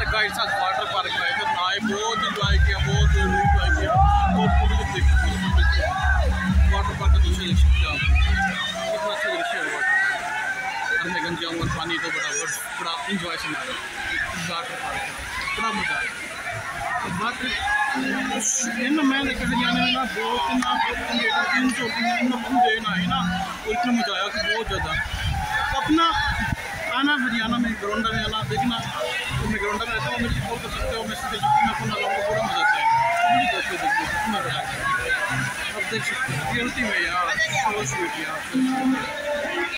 Guide साथ water park में आए नहाए, बहुत इंजॉय किया, बहुत इंजॉय किया। वाटर पार्क का दृश्य देख सकते हो आप, कितना अच्छा दृश्य है वाटर पार्क। में गंजा हुआ पानी तो बड़ा इंजॉय से मारा वाटर पार्क, बड़ा मजा आया। बात इन मैं लेकर हरियाणा में ना बहुत 300 देना है ना, और इतना मजा आया कि बहुत ज़्यादा। अपना आना हरियाणा में ग्राउंडा में आना देखना, तो मैं ग्राउंडा में रहता हूँ, मेरी कॉल कर सकते हो, मैं सीधे छुट्टी में फोन लगाऊंगा, बड़ा मजा आता है। मेरी दोस्तों देखिए कितना मजा आता है, अब देख सकते हो रियलिटी में यार, बहुत स्वीट यार।